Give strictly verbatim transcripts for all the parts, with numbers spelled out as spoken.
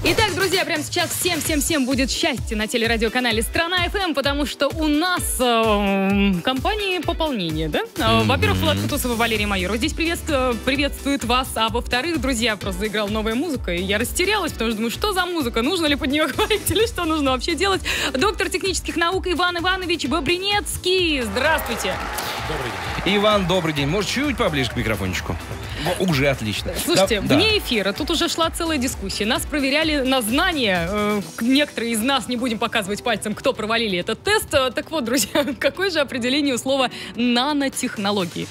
Итак, друзья, прямо сейчас всем-всем-всем будет счастье на телерадиоканале «Страна эф эм», потому что у нас э, компании пополнение, да? Mm-hmm. Во-первых, Влад Кутусов и Валерий Майоров здесь приветствует, приветствует вас, а во-вторых, друзья, просто заиграла новая музыка, и я растерялась, потому что думаю, что за музыка, нужно ли под нее говорить, или что нужно вообще делать? Доктор технических наук Иван Иванович Бобринецкий, здравствуйте. Добрый день. Иван, добрый день. Может, чуть поближе к микрофончику? Уже отлично. Слушайте, да, вне да. эфира тут уже шла целая дискуссия. Нас проверяли на знания. Э, некоторые из нас, не будем показывать пальцем, кто провалили этот тест. Так вот, друзья, какое же определение у слова нанотехнологии?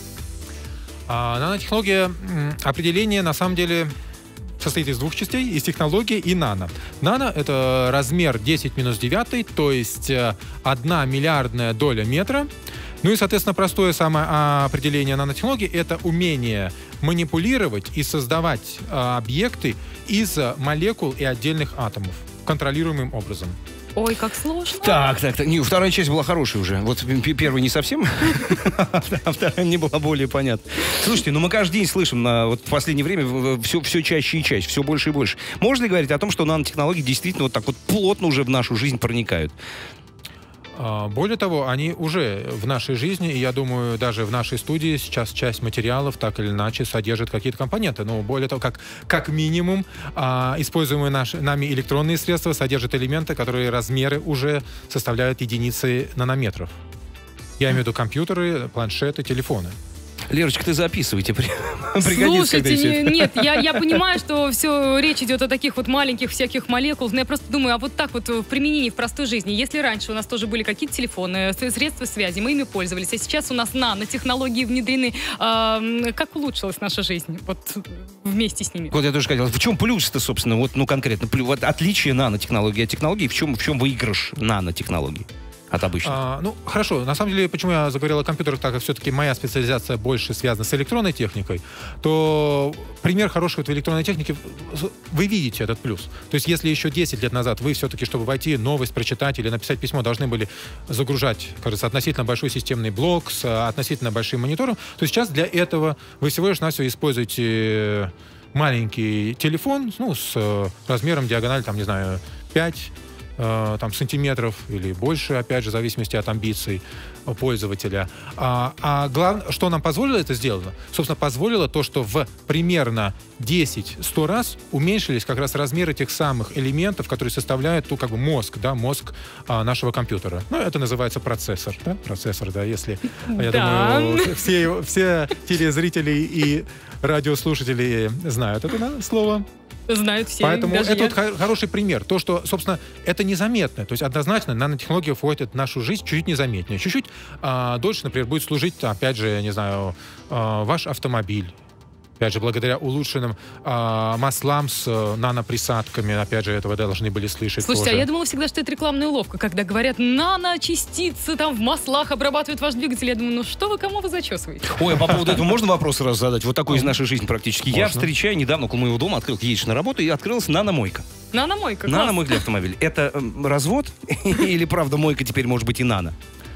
А, нанотехнология, определение на самом деле состоит из двух частей, из технологии и нано. Нано — это размер десять минус девять, то есть одна миллиардная доля метра. Ну и, соответственно, простое самое определение нанотехнологии — это умение манипулировать и создавать а, объекты из молекул и отдельных атомов контролируемым образом. Ой, как сложно. Так, так, так. Не, вторая часть была хорошая уже. Вот первая не совсем, а вторая не была более понятна. Слушайте, ну мы каждый день слышим на, вот в последнее время все, все чаще и чаще, все больше и больше. Можно ли говорить о том, что нанотехнологии действительно вот так вот плотно уже в нашу жизнь проникают? Более того, они уже в нашей жизни, и я думаю, даже в нашей студии сейчас часть материалов так или иначе содержит какие-то компоненты. Но более того, как, как минимум, а, используемые наши, нами электронные средства содержат элементы, которые размеры уже составляют единицы нанометров. Я имею в виду компьютеры, планшеты, телефоны. Лерочка, ты записывайте. Слушайте, не, нет, я, я понимаю, что все речь идет о таких вот маленьких всяких молекулах, но я просто думаю, а вот так вот в применении в простой жизни, если раньше у нас тоже были какие-то телефоны, средства связи, мы ими пользовались, а сейчас у нас нанотехнологии внедрены, э, как улучшилась наша жизнь вот вместе с ними? Вот я тоже хотел. В чем плюс-то, собственно, вот, ну конкретно, вот отличие нанотехнологии от технологий, в чем, в чем выигрыш нанотехнологий от обычных? А, ну, хорошо. На самом деле, почему я заговорил о компьютерах, так как все-таки моя специализация больше связана с электронной техникой, то пример хороший вот в электронной технике, вы видите этот плюс. То есть, если еще десять лет назад вы все-таки, чтобы войти, новость прочитать или написать письмо, должны были загружать, кажется, относительно большой системный блок с относительно большим монитором, то сейчас для этого вы всего лишь навсего используете маленький телефон, ну, с размером диагональ, там, не знаю, пять там, сантиметров или больше, опять же, в зависимости от амбиций пользователя. А, а главное, что нам позволило это сделать? Собственно, позволило то, что в примерно десять-сто раз уменьшились как раз размеры тех самых элементов, которые составляют, ну, как бы мозг, да, мозг а, нашего компьютера. Ну, это называется процессор, да, процессор, да, если, я да. думаю, все, все телезрители и радиослушатели знают это слово. Знают все. Поэтому это я. вот хороший пример. То, что, собственно, это незаметно. То есть однозначно нанотехнология входит в нашу жизнь чуть-чуть незаметнее. Чуть-чуть а, дольше, например, будет служить, опять же, я не знаю, а, ваш автомобиль. Опять же, благодаря улучшенным а, маслам с а, наноприсадками, опять же, этого должны были слышать. Слушайте, тоже. а я думала всегда, что это рекламная уловка, когда говорят, наночастицы там в маслах обрабатывают ваш двигатель. Я думаю, ну что вы, кому вы зачесываете? Ой, а по поводу этого можно вопрос раз задать? Вот такой из нашей жизни практически. Можно. Я встречаю недавно около моего дома, открыл, едешь на работу, и открылась наномойка. Наномойка, класс. Наномойка для автомобиля. Это э, развод? Или, правда, мойка теперь может быть и нано?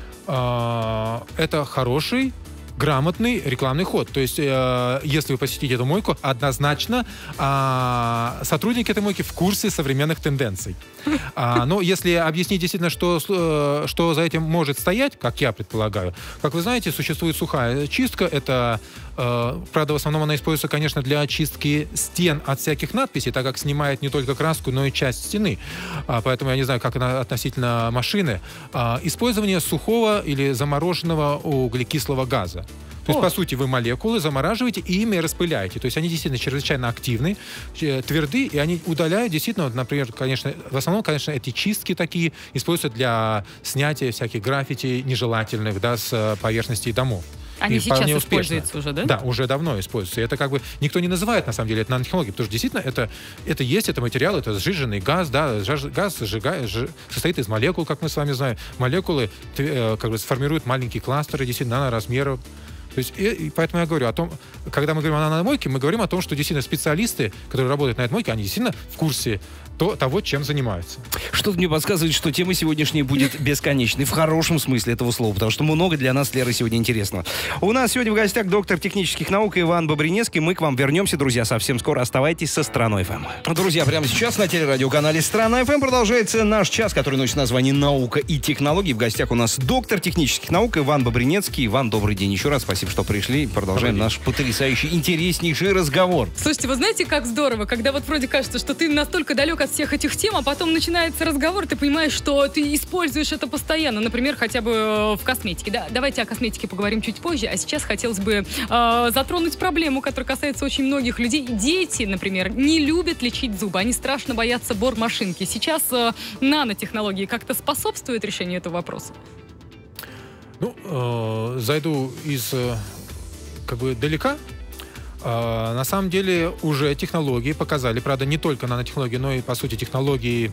А, это хороший, грамотный рекламный ход. То есть, э, если вы посетите эту мойку, однозначно э, сотрудники этой мойки в курсе современных тенденций. А, но если объяснить действительно, что, э, что за этим может стоять, как я предполагаю, как вы знаете, существует сухая чистка. Это, э, правда, в основном она используется, конечно, для очистки стен от всяких надписей, так как снимает не только краску, но и часть стены. А, поэтому я не знаю, как она относительно машины. А, использование сухого или замороженного углекислого газа. То есть, О. по сути, вы молекулы замораживаете и ими распыляете. То есть они действительно чрезвычайно активны, тверды, и они удаляют действительно, вот, например, конечно, в основном, конечно, эти чистки такие используются для снятия всяких граффити нежелательных, да, с поверхностей домов. Они и сейчас успешно. используются уже, да? Да, уже давно используются. И это как бы никто не называет, на самом деле, это нанотехнологией, потому что действительно это, это есть, это материал, это сжиженный газ, да, газ сжига, ж, состоит из молекул, как мы с вами знаем. Молекулы как бы сформируют маленькие кластеры, действительно, наноразмеров. То есть, и, и поэтому я говорю о том, когда мы говорим о наномойке, мы говорим о том, что действительно специалисты, которые работают на этой мойке, они действительно в курсе то, того, чем занимаются. Что-то мне подсказывает, что тема сегодняшняя будет бесконечной, в хорошем смысле этого слова, потому что много для нас с Лерой сегодня интересного. У нас сегодня в гостях доктор технических наук Иван Бобринецкий. Мы к вам вернемся, друзья, совсем скоро. Оставайтесь со Страной ФМ. Друзья, прямо сейчас на телерадиоканале Страна ФМ продолжается наш час, который носит название «Наука и технологии». В гостях у нас доктор технических наук Иван Бобринецкий. Иван, добрый день еще раз. Спасибо, что пришли. Продолжаем наш потрясающий, интереснейший разговор. Слушайте, вы знаете, как здорово, когда вот вроде кажется, что ты настолько далек от всех этих тем, а потом начинается разговор, ты понимаешь, что ты используешь это постоянно, например, хотя бы в косметике. Да, давайте о косметике поговорим чуть позже, а сейчас хотелось бы э, затронуть проблему, которая касается очень многих людей. Дети, например, не любят лечить зубы, они страшно боятся бормашинки. Сейчас э, нанотехнологии как-то способствуют решению этого вопроса? Ну, э, зайду из э, как бы далека. Uh, на самом деле уже технологии показали, правда, не только нанотехнологии, но и, по сути, технологии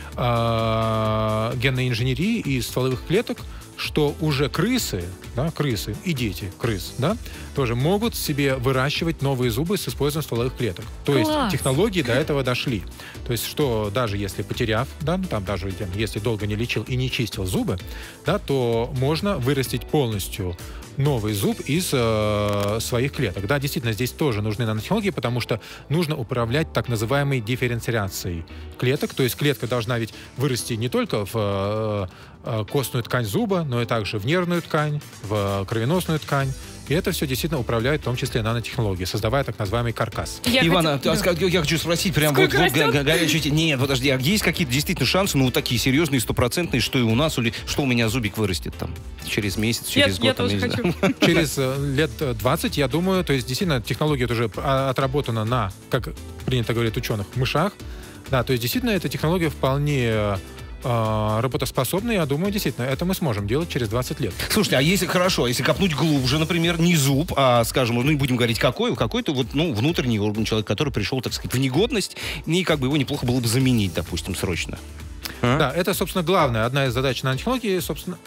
uh, генной инженерии и стволовых клеток, что уже крысы, да, крысы и дети крыс, да, тоже могут себе выращивать новые зубы с использованием стволовых клеток. То Класс. есть технологии до этого дошли. То есть что даже если потеряв, да, ну, там даже если долго не лечил и не чистил зубы, да, то можно вырастить полностью новый зуб из э, своих клеток. Да, действительно, здесь тоже нужны нанотехнологии, потому что нужно управлять так называемой дифференциацией клеток. То есть клетка должна ведь вырасти не только в э, костную ткань зуба, но и также в нервную ткань, в кровеносную ткань. И это все действительно управляет в том числе нанотехнологии, создавая так называемый каркас. Я Ивана, хотел... да. я хочу спросить, прям Сколько вот, вот горячий... Нет, подожди, а есть какие-то действительно шансы, ну, вот такие серьезные, стопроцентные, что и у нас, или что у меня зубик вырастет там через месяц, через я, год? Я там, тоже хочу. Через лет двадцать, я думаю, то есть действительно технология уже отработана на, как принято говорить ученых, мышах. Да, то есть действительно эта технология вполне... работоспособны, я думаю, действительно, это мы сможем делать через двадцать лет. Слушайте, а если хорошо, если копнуть глубже, например, не зуб, а, скажем, ну не будем говорить какой, какой-то вот, ну, внутренний орган человека, который пришел, так сказать, в негодность, и как бы его неплохо было бы заменить, допустим, срочно. А? Да, это, собственно, главная, одна из задач нанотехнологии, собственно,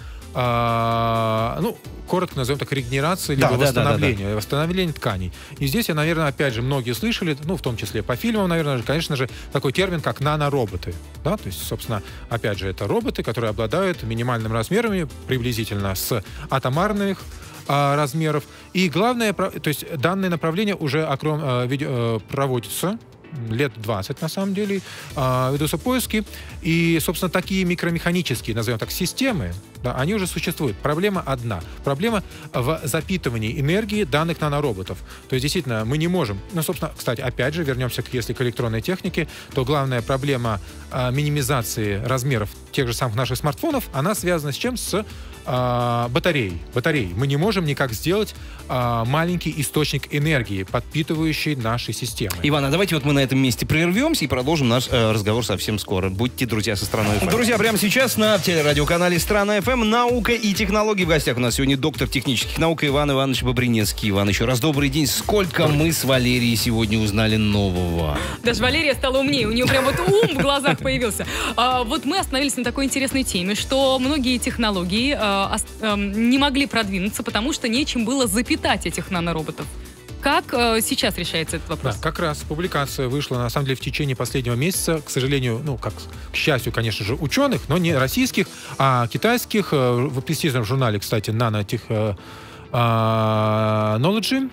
а, ну, коротко назовем так, регенерация, либо да, восстановление, да, да, да. восстановление тканей. И здесь, я, наверное, опять же, многие слышали, ну, в том числе по фильмам, наверное, конечно же, такой термин, как нанороботы. Да? То есть, собственно, опять же, это роботы, которые обладают минимальными размерами, приблизительно с атомарных а, размеров. И главное, то есть, данное направление уже окром, а, видео, проводится лет двадцать, на самом деле, э, ведутся поиски. И, собственно, такие микромеханические, назовем так, системы, да, они уже существуют. Проблема одна. Проблема в запитывании энергии данных нанороботов. То есть, действительно, мы не можем... Ну, собственно, кстати, опять же, вернемся, к, если к электронной технике, то главная проблема э, минимизации размеров тех же самых наших смартфонов, она связана с чем? С э, батареей. батареей. Мы не можем никак сделать э, маленький источник энергии, подпитывающий наши системы. Иван, а давайте вот мы на этом месте прервемся и продолжим наш э, разговор совсем скоро. Будьте, друзья, со Страной ФМ. Друзья, прямо сейчас на телерадиоканале Страна ФМ «Наука и технологии». В гостях у нас сегодня доктор технических наук Иван Иванович Бобринецкий. Иван, еще раз добрый день. Сколько мы с Валерией сегодня узнали нового. Даже Валерия стала умнее. У нее прям вот ум в глазах появился. А, вот мы остановились на такой интересной теме, что многие технологии а, а, не могли продвинуться, потому что нечем было запитать этих нанороботов. Как э, сейчас решается этот вопрос? Да, как раз публикация вышла, на самом деле, в течение последнего месяца. К сожалению, ну, как, к счастью, конечно же, ученых, но не российских, а китайских. Э, в престижном журнале, кстати, Nanotech э, э, Knowledge.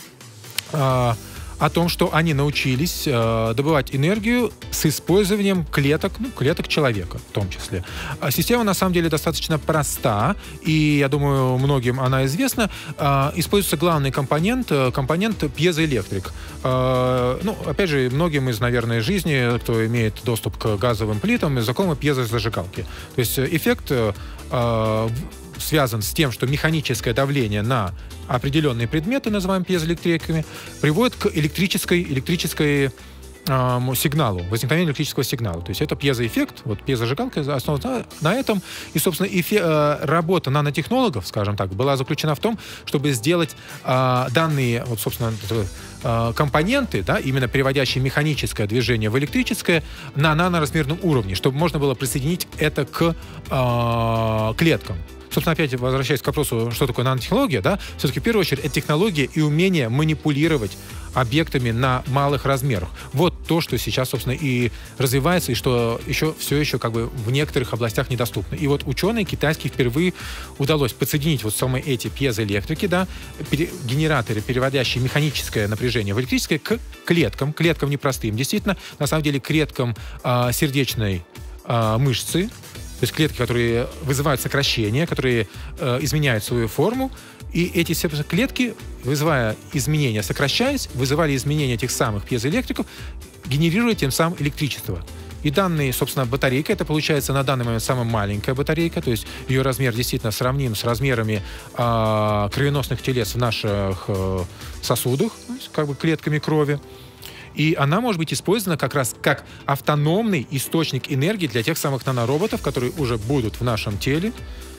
Э, о том, что они научились э, добывать энергию с использованием клеток, ну, клеток человека в том числе. А система, на самом деле, достаточно проста, и, я думаю, многим она известна. Э, используется главный компонент, компонент пьезоэлектрик. Э, ну, опять же, многим из, наверное, жизни, кто имеет доступ к газовым плитам, знакомы пьезозажигалки. То есть эффект э, связан с тем, что механическое давление на определенные предметы, называемые пьезоэлектриками, приводит к электрической, электрической э, сигналу, возникновению электрического сигнала. То есть это пьезоэффект, вот пьезозажигалка основана на, на этом. И, собственно, эфе, э, работа нанотехнологов, скажем так, была заключена в том, чтобы сделать э, данные, вот, собственно, э, компоненты, да, именно переводящие механическое движение в электрическое, на наноразмерном уровне, чтобы можно было присоединить это к э, клеткам. собственно, опять возвращаясь к вопросу, что такое нанотехнология, да, все-таки в первую очередь это технология и умение манипулировать объектами на малых размерах. Вот то, что сейчас, собственно, и развивается, и что еще, все еще как бы в некоторых областях недоступно. И вот ученые китайские впервые удалось подсоединить вот самые эти пьезоэлектрики, да, пере, генераторы, переводящие механическое напряжение в электрическое, к клеткам, клеткам непростым, действительно, на самом деле клеткам э, сердечной э, мышцы, то есть клетки, которые вызывают сокращение, которые э, изменяют свою форму, и эти клетки, вызывая изменения, сокращаясь, вызывали изменения этих самых пьезоэлектриков, генерируя тем самым электричество. И данные, собственно, батарейка, это получается на данный момент самая маленькая батарейка, то есть ее размер действительно сравним с размерами э, кровеносных телец в наших э, сосудах, то есть как бы клетками крови. И она может быть использована как раз как автономный источник энергии для тех самых нанороботов, которые уже будут в нашем теле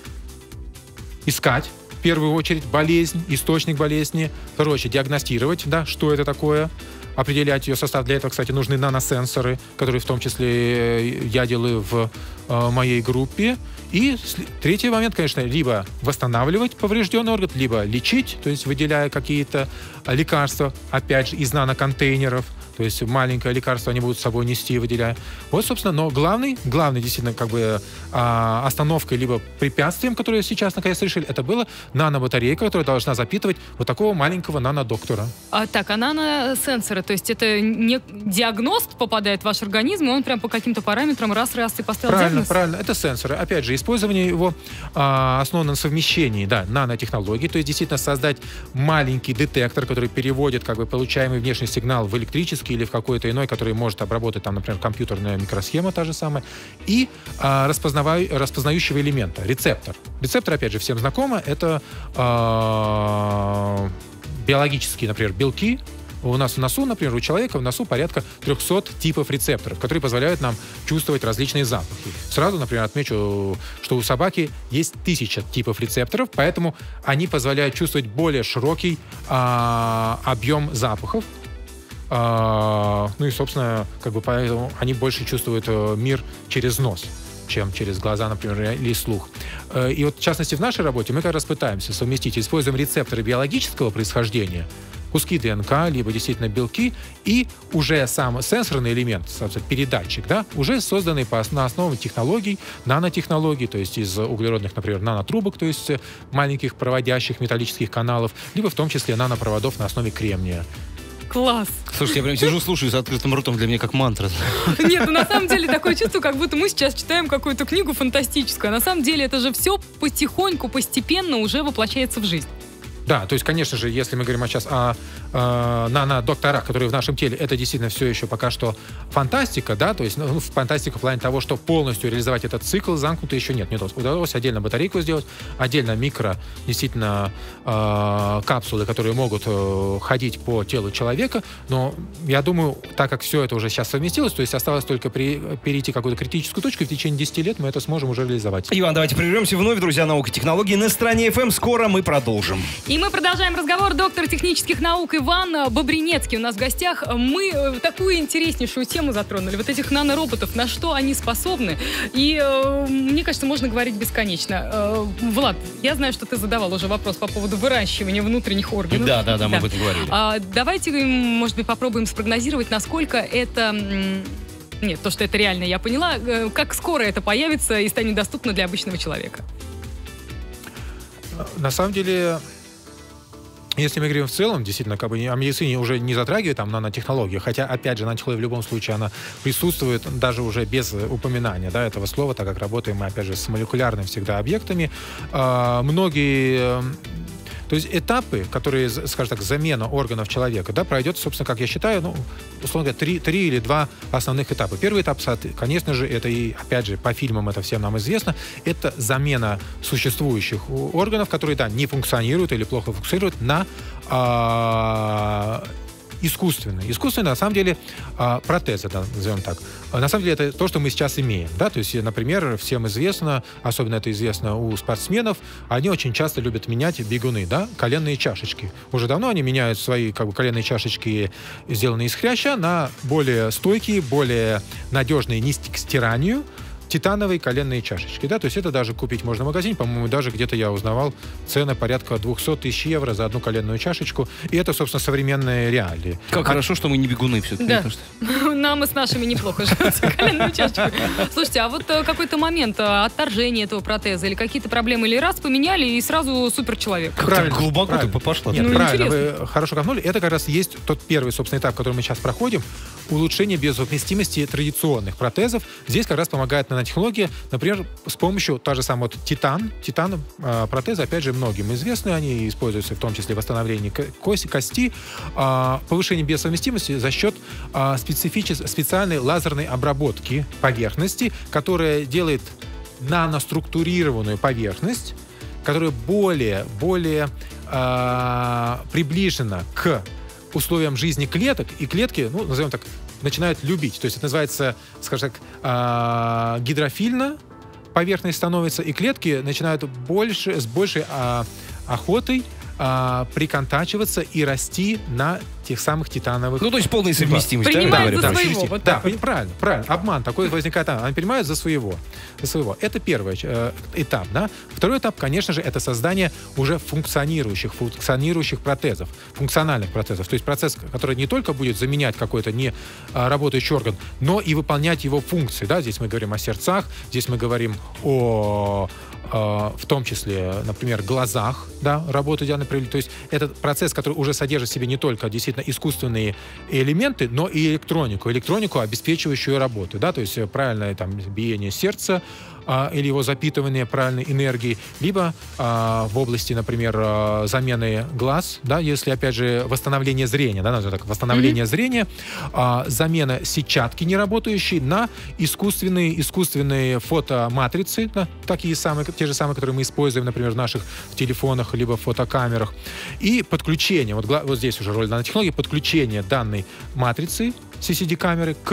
искать, в первую очередь, болезнь, источник болезни, в вторую очередь, диагностировать, да, что это такое, определять ее состав. Для этого, кстати, нужны наносенсоры, которые в том числе я делаю в э, моей группе. И третий момент, конечно, либо восстанавливать поврежденный орган, либо лечить, то есть выделяя какие-то лекарства, опять же, из наноконтейнеров. То есть маленькое лекарство они будут с собой нести, выделяя. Вот, собственно, но главный, главный действительно как бы а, остановкой либо препятствием, которое сейчас наконец решили, это была нанобатарейка, которая должна запитывать вот такого маленького нанодоктора. А, так, а наносенсоры, то есть это не диагност попадает в ваш организм, и он прям по каким-то параметрам раз-раз и поставил правильно, диагноз? Правильно, это сенсоры. Опять же, использование его а, основано на совмещении, да, нанотехнологий, то есть действительно создать маленький детектор, который переводит как бы получаемый внешний сигнал в электрический или в какой-то иной, который может обработать, там, например, компьютерная микросхема та же самая, и а, распознающего элемента, рецептор. Рецептор, опять же, всем знакомо, это а, биологические, например, белки. У нас в носу, например, у человека в носу порядка трехсот типов рецепторов, которые позволяют нам чувствовать различные запахи. Сразу, например, отмечу, что у собаки есть тысяча типов рецепторов, поэтому они позволяют чувствовать более широкий а, объем запахов. А, ну и, собственно, как бы поэтому они больше чувствуют мир через нос, чем через глаза, например, или слух. И вот, в частности, в нашей работе мы как раз пытаемся совместить, используем рецепторы биологического происхождения, куски ДНК, либо действительно белки, и уже сам сенсорный элемент, собственно, передатчик, да, уже созданный по, на основе технологий, нанотехнологий, то есть из углеродных, например, нанотрубок, то есть маленьких проводящих металлических каналов, либо в том числе нанопроводов на основе кремния. Класс. Слушайте, я прям сижу, слушаю с открытым ртом, для меня как мантра. Нет, ну на самом деле такое чувство, как будто мы сейчас читаем какую-то книгу фантастическую. А на самом деле это же все потихоньку, постепенно уже воплощается в жизнь. Да, то есть, конечно же, если мы говорим сейчас о, о нанодокторах, которые в нашем теле, это действительно все еще пока что фантастика, да, то есть ну, фантастика в плане того, что полностью реализовать этот цикл замкнутый еще нет. Нет, удалось отдельно батарейку сделать, отдельно микро, действительно, э, капсулы, которые могут э, ходить по телу человека, но я думаю, так как все это уже сейчас совместилось, то есть осталось только при, перейти какую-то критическую точку, и в течение десяти лет мы это сможем уже реализовать. Иван, давайте прервемся вновь, друзья, наука и технологии на Стране эф эм. Скоро мы продолжим. И мы продолжаем разговор. Доктор технических наук Иван Бобринецкий у нас в гостях. Мы такую интереснейшую тему затронули. Вот этих нанороботов, на что они способны. И э, мне кажется, можно говорить бесконечно. Э, Влад, я знаю, что ты задавал уже вопрос по поводу выращивания внутренних органов. Да, да, да, мы об этом говорили. А, давайте, может быть, попробуем спрогнозировать, насколько это... Нет, то, что это реально, я поняла. Как скоро это появится и станет доступно для обычного человека? На самом деле... Если мы говорим в целом, действительно, как бы о медицине уже не затрагивает там нанотехнологии, хотя, опять же, нанотехнология в любом случае, она присутствует даже уже без упоминания, да, этого слова, так как работаем мы, опять же, с молекулярными всегда объектами. А, многие... То есть этапы, которые, скажем так, замена органов человека, да, пройдет, собственно, как я считаю, ну, условно говоря, три, три или два основных этапа. Первый этап, конечно же, это и, опять же, по фильмам это всем нам известно, это замена существующих органов, которые, да, не функционируют или плохо функционируют, на а, искусственные. Искусственные, на самом деле, а, протезы, да, назовем так. На самом деле, это то, что мы сейчас имеем. Да? То есть, например, всем известно, особенно это известно у спортсменов, они очень часто любят менять бегуны, да, коленные чашечки. Уже давно они меняют свои как бы, коленные чашечки, сделанные из хряща, на более стойкие, более надежные, не к стиранию, титановые коленные чашечки. Да? То есть это даже купить можно в магазине. По-моему, даже где-то я узнавал цены порядка двести тысяч евро за одну коленную чашечку. И это, собственно, современные реалии. Как а... хорошо, что мы не бегуны все-таки. Да. Что... Нам и с нашими неплохо живется коленную чашечку. Слушайте, а вот какой-то момент отторжения этого протеза или какие-то проблемы, или раз поменяли, и сразу суперчеловек? Правильно, глубоко ты пошла. Нет, ну, правильно, вы хорошо копнули. Это как раз есть тот первый, собственно, этап, который мы сейчас проходим. Улучшение безсовместимости традиционных протезов. Здесь как раз помогает нанотехнология, например, с помощью та же самая вот титан. Титан э, протезы, опять же, многим известны. Они используются в том числе в восстановлении кости, кости э, повышение безсовместимости за счет э, специфической, специальной лазерной обработки поверхности, которая делает наноструктурированную поверхность, которая более, более э, приближена к условиям жизни клеток, и клетки, ну, назовем так, начинают любить. То есть это называется, скажем так, э, гидрофильно поверхность становится, и клетки начинают больше, с большей э, охотой э, приконтачиваться и расти на тех самых титановых... Ну, то есть полная совместимость. Принимают да, за да, своего. Вот да, правильно, правильно. Обман такой возникает. Они принимают за своего. За своего. Это первый э, этап, да. Второй этап, конечно же, это создание уже функционирующих, функционирующих протезов, функциональных протезов. То есть процесс, который не только будет заменять какой-то не а, работающий орган, но и выполнять его функции, да. Здесь мы говорим о сердцах, здесь мы говорим о... в том числе, например, глазах, да, работу идеально провели. То есть этот процесс, который уже содержит в себе не только действительно искусственные элементы, но и электронику, электронику, обеспечивающую работу, да, то есть правильное там биение сердца, а, или его запитывание правильной энергией, либо а, в области, например, а, замены глаз, да, если, опять же, восстановление зрения, да, назовем так, восстановление mm-hmm. зрения, а, замена сетчатки неработающей на искусственные, искусственные фотоматрицы, да, такие самые, те же самые, которые мы используем, например, в наших телефонах, либо в фотокамерах, и подключение, вот, вот здесь уже роль нанотехнологии, подключение данной матрицы си си ди-камеры к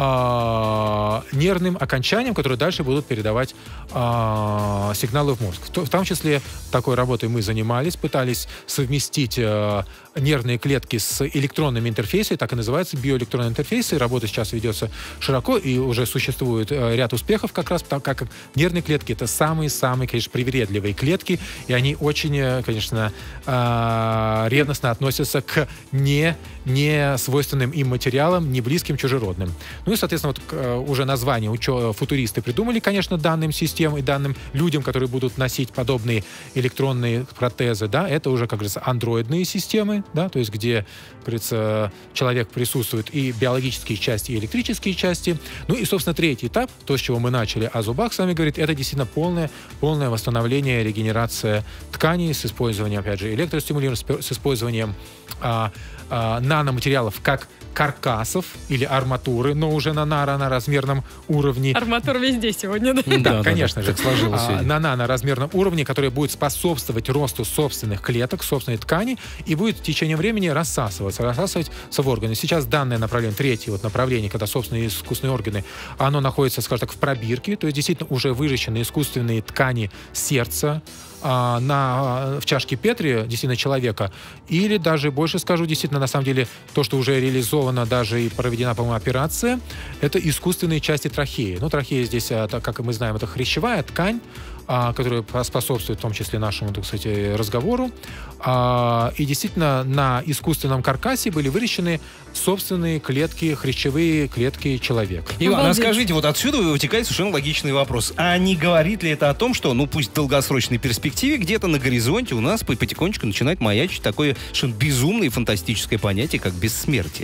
э, нервным окончаниям, которые дальше будут передавать э, сигналы в мозг. В, в том числе такой работой мы занимались, пытались совместить э, нервные клетки с электронными интерфейсами, так и называются биоэлектронные интерфейсы. Работа сейчас ведется широко, и уже существует э, ряд успехов как раз, так как нервные клетки — это самые-самые, конечно, привередливые клетки, и они очень, конечно, э, ревностно относятся к не, не свойственным им материалам, не близким, чужеродным. Ну и, соответственно, вот уже название учё, футуристы придумали, конечно, данным системам и данным людям, которые будут носить подобные электронные протезы, да, это уже, как говорится, андроидные системы, да, то есть где, как говорится, человек присутствует и биологические части, и электрические части. Ну и, собственно, третий этап, то, с чего мы начали о зубах, с вами говорит, это действительно полное, полное восстановление, регенерация тканей с использованием, опять же, электростимулирования, с использованием а, а, наноматериалов как каркасов или арматуры, но уже на наноразмерном уровне. Арматура везде сегодня, да? Да, конечно же. Так сложилось. А, на наноразмерном уровне, который будет способствовать росту собственных клеток, собственной ткани, и будет в течение времени рассасываться, рассасываться в органы. Сейчас данное направление, третье вот направление, когда собственные искусственные органы, оно находится, скажем так, в пробирке, то есть действительно уже выращенные искусственные ткани сердца, на, в чашке Петри, действительно, человека, или даже, больше скажу, действительно, на самом деле, то, что уже реализовано, даже и проведена, по-моему, операция, это искусственные части трахеи. Ну, трахея здесь, это, как мы знаем, это хрящевая ткань, которая способствует, в том числе, нашему, так сказать, разговору. И действительно, на искусственном каркасе были выращены собственные клетки, хрящевые клетки человека. Иван, а скажите, вот отсюда вытекает совершенно логичный вопрос. А не говорит ли это о том, что, ну, пусть в долгосрочной перспективе, где-то на горизонте у нас потихонечку начинает маячить такое совершенно безумное и фантастическое понятие, как бессмертие?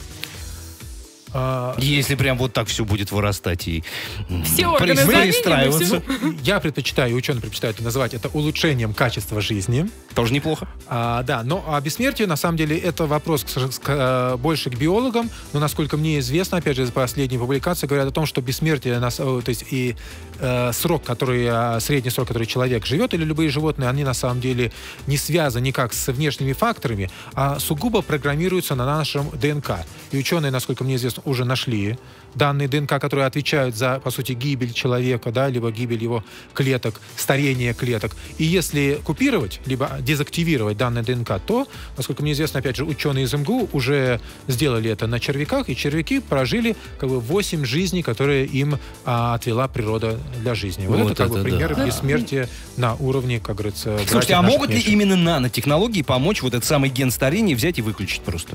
А... Если прям вот так все будет вырастать и все органы перестраиваться. Я предпочитаю, ученые предпочитают называть это улучшением качества жизни. Тоже неплохо. А, да, но о бессмертии, на самом деле, это вопрос к, к, больше к биологам, но, насколько мне известно, опять же, из последней публикации говорят о том, что бессмертие, то есть и э, срок, который, средний срок, который человек живет, или любые животные, они, на самом деле, не связаны никак с внешними факторами, а сугубо программируются на нашем ДНК. И ученые, насколько мне известно, собственно, уже нашли данные ДНК, которые отвечают за, по сути, гибель человека, да, либо гибель его клеток, старение клеток. И если купировать, либо дезактивировать данные ДНК, то, насколько мне известно, опять же, ученые из эм гэ у уже сделали это на червяках, и червяки прожили как бы восемь жизней, которые им а, отвела природа для жизни. Вот, вот это, как это, бы, примеры да. бессмертия на уровне, как говорится, Слушайте, а могут меньших. ли именно нанотехнологии помочь вот этот самый ген старения взять и выключить просто?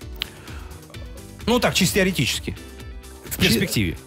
Ну так, чисто теоретически. В перспективе.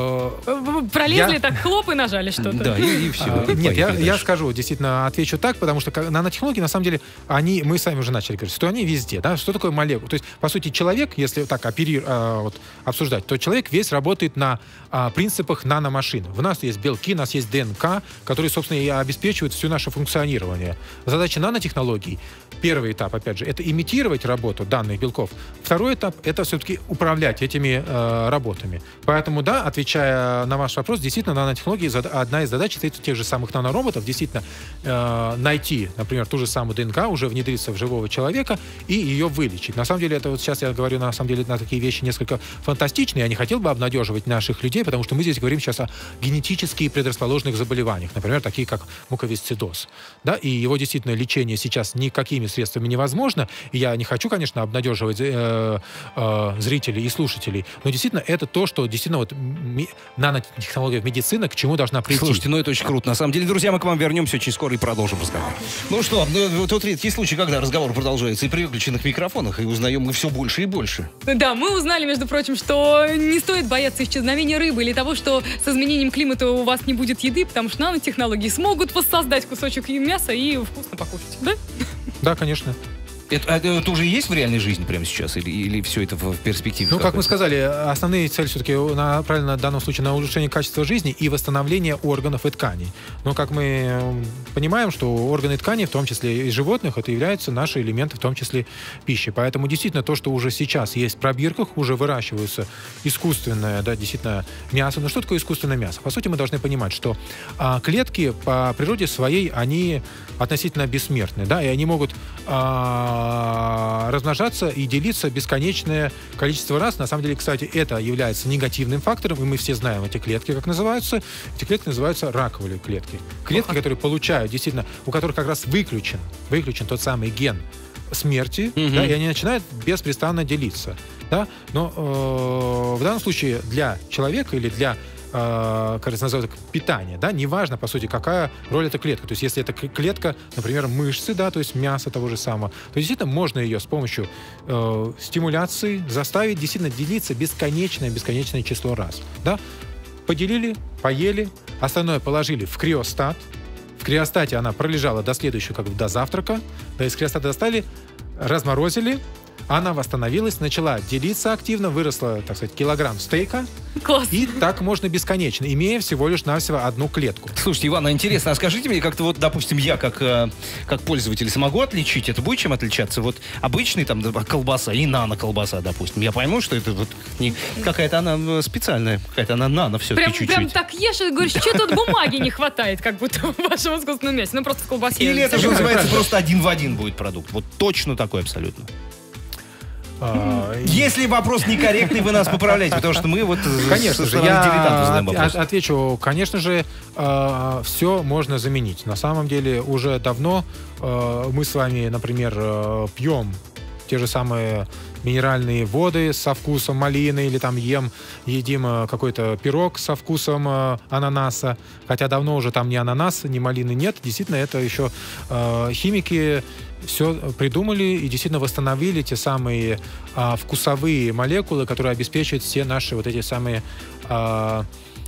Пролезли я... так, хлоп и нажали что-то. Да, и, и все. А, и нет, я, я скажу, действительно, отвечу так, потому что нанотехнологии, на самом деле, они, мы сами уже начали говорить, что они везде, да, что такое молекула. То есть, по сути, человек, если так оперир, а, вот, обсуждать, то человек весь работает на а, принципах наномашин. В нас есть белки, у нас есть ДНК, которые, собственно, и обеспечивают все наше функционирование. Задача нанотехнологий, первый этап, опять же, это имитировать работу данных белков. Второй этап, это все-таки управлять этими э, работами. Поэтому, да, отвечая на ваш вопрос, действительно, нанотехнологии, одна из задач стоит у тех же самых нанороботов, действительно, э, найти, например, ту же самую ДНК, уже внедриться в живого человека и ее вылечить. На самом деле, это вот сейчас я говорю, на самом деле, на такие вещи несколько фантастичные. Я не хотел бы обнадеживать наших людей, потому что мы здесь говорим сейчас о генетически предрасположенных заболеваниях, например, такие как муковисцидоз. Да, и его действительно лечение сейчас никакими средствами невозможно. И я не хочу, конечно, обнадеживать э, э, зрителей и слушателей, но действительно это то, что действительно вот ми- нанотехнология в медицине к чему должна прийти. Слушайте, ну это очень круто. На самом деле, друзья, мы к вам вернемся очень скоро и продолжим разговор. Ну что, ну, тут редкий случай, когда разговор продолжается и при выключенных микрофонах, и узнаем мы все больше и больше. Да, мы узнали, между прочим, что не стоит бояться исчезновения рыбы или того, что с изменением климата у вас не будет еды, потому что нанотехнологии смогут воссоздать кусочек мяса и вкусно покушать, да? Да, конечно. Это, это уже есть в реальной жизни прямо сейчас? Или, или все это в перспективе? Ну, как мы сказали, основные цели все-таки направлены в данном случае на улучшение качества жизни и восстановление органов и тканей. Но, как мы понимаем, что органы и ткани, в том числе и животных, это являются наши элементы, в том числе пищи. Поэтому, действительно, то, что уже сейчас есть в пробирках, уже выращивается искусственное, да, действительно, мясо. Но что такое искусственное мясо? По сути, мы должны понимать, что а, клетки по природе своей, они относительно бессмертны, да, и они могут а, размножаться и делиться бесконечное количество раз. На самом деле, кстати, это является негативным фактором, и мы все знаем эти клетки, как называются. Эти клетки называются раковые клетки. Клетки, которые получают, действительно, у которых как раз выключен, выключен тот самый ген смерти, угу. да, и они начинают беспрестанно делиться. Да? Но э, в данном случае для человека или для как это называется, питание, да, неважно, по сути, какая роль эта клетка. То есть, если это клетка, например, мышцы, да, то есть мясо того же самого, то действительно можно ее с помощью э, стимуляции заставить действительно делиться бесконечное, бесконечное число раз, да. Поделили, поели, остальное положили в криостат. В криостате она пролежала до следующего, как бы до завтрака, да, из криостата достали, разморозили, она восстановилась, начала делиться активно, выросла, так сказать, килограмм стейка. Класс. И так можно бесконечно, имея всего лишь навсего одну клетку. Слушайте, Иван, интересно, а скажите мне, как-то вот, допустим, я как, э, как пользователь смогу отличить, это будет чем отличаться? Вот обычный там колбаса и нано-колбаса, допустим. Я пойму, что это вот не какая-то она специальная, какая-то она нано все-таки прям, чуть-чуть. Прям так ешь и говоришь, что тут бумаги не хватает, как будто в вашем искусственном мясе. Ну, просто в колбасе. Или это же называется просто один в один будет продукт. Вот точно такой абсолютно. А, Если вопрос некорректный, вы нас поправляете, потому что мы вот конечно же, я отвечу, конечно же, э, все можно заменить. На самом деле уже давно э, мы с вами, например, э, пьем те же самые минеральные воды со вкусом малины или там ем, едим э, какой-то пирог со вкусом э, ананаса, хотя давно уже там ни ананаса, ни малины нет. Действительно, это еще э, химики все придумали и действительно восстановили те самые а, вкусовые молекулы, которые обеспечивают все наши вот эти самые а,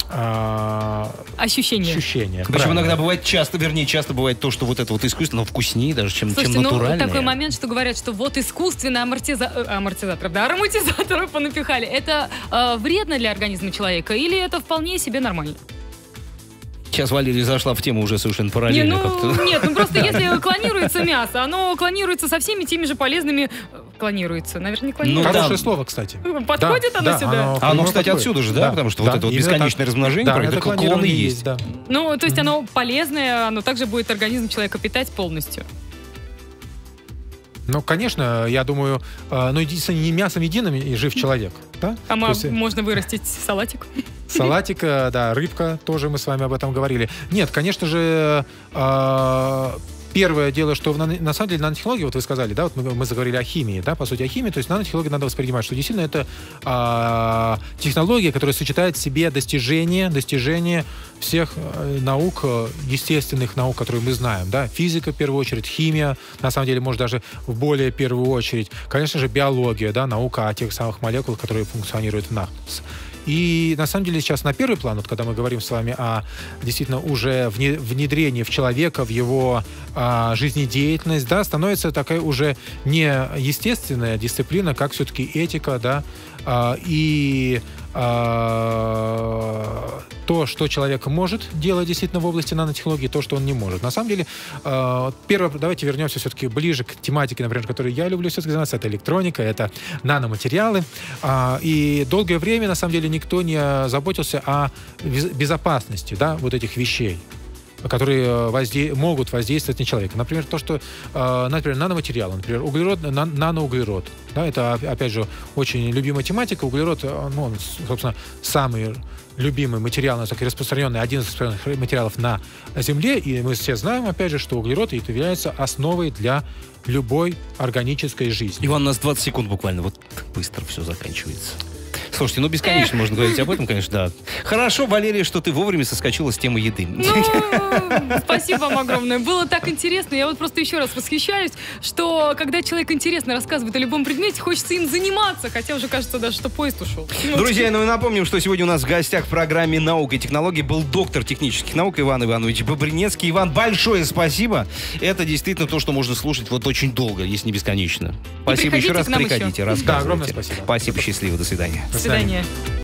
а, ощущения. ощущения. Причем иногда бывает часто, вернее, часто бывает то, что вот это вот искусственно, но вкуснее даже, чем, Слушайте, чем натуральное. ну, такой момент, что говорят, что вот искусственно амортиза... амортизаторов, да, ароматизаторов понапихали. Это э, вредно для организма человека или это вполне себе нормально? Сейчас Валерия зашла в тему уже совершенно параллельно. Не, ну, нет, ну просто если клонируется мясо, оно клонируется со всеми теми же полезными... Клонируется, наверное, не клонируется. Ну, хорошее да. слово, кстати. Подходит да, оно да, сюда? Оно, а оно, кстати, отсюда же, да? да? Потому что да, вот это вот бесконечное так, размножение, да, про это клоны есть. есть да. Ну, то есть оно полезное, оно также будет организм человека питать полностью. Ну, конечно, я думаю, э, ну, единственное, не мясом единым и жив человек. Да? А ма- есть, можно вырастить салатик? Салатик, да, рыбка, тоже мы с вами об этом говорили. Нет, конечно же, э, первое дело, что в, на самом деле нанотехнологии, вот вы сказали, да, вот мы, мы заговорили о химии, да, по сути о химии, то есть нанотехнологии надо воспринимать, что действительно это э, технология, которая сочетает в себе достижения, достижения всех э, наук, естественных наук, которые мы знаем, да, физика в первую очередь, химия, на самом деле, может даже в более первую очередь, конечно же, биология, да, наука о тех самых молекулах, которые функционируют в нас. И на самом деле сейчас на первый план, вот когда мы говорим с вами о действительно уже внедрении в человека, в его а, жизнедеятельность, да, становится такая уже не естественная дисциплина, как все-таки этика, да, а, и а, то, что человек может делать действительно в области нанотехнологий, то, что он не может. На самом деле, а, первое, давайте вернемся все-таки ближе к тематике, например, которой я люблю все-таки заниматься, это электроника, это наноматериалы. А, и долгое время, на самом деле, никто не заботился о безопасности, да, вот этих вещей, которые возде... могут воздействовать на человека. Например, то, что, э, например, наноматериалы, например, углерод, на, наноуглерод. Да, это, опять же, очень любимая тематика. Углерод, ну, он, собственно, самый любимый материал, такой распространенный, один из распространенных материалов на Земле. И мы все знаем, опять же, что углерод является основой для любой органической жизни. Иван, у нас двадцать секунд буквально. Вот быстро все заканчивается. Слушайте, ну бесконечно можно говорить об этом, конечно, да. Хорошо, Валерия, что ты вовремя соскочила с темы еды. Ну, спасибо вам огромное. Было так интересно. Я вот просто еще раз восхищаюсь, что когда человек интересно рассказывает о любом предмете, хочется им заниматься, хотя уже кажется даже, что поезд ушел. Друзья, ну и напомним, что сегодня у нас в гостях в программе «Наука и технологии» был доктор технических наук Иван Иванович Бобринецкий. Иван, большое спасибо. Это действительно то, что можно слушать вот очень долго, если не бесконечно. Спасибо еще раз. Приходите, рассказывайте. Да, огромное спасибо. Спасибо, счастливо, до свидания. До свидания.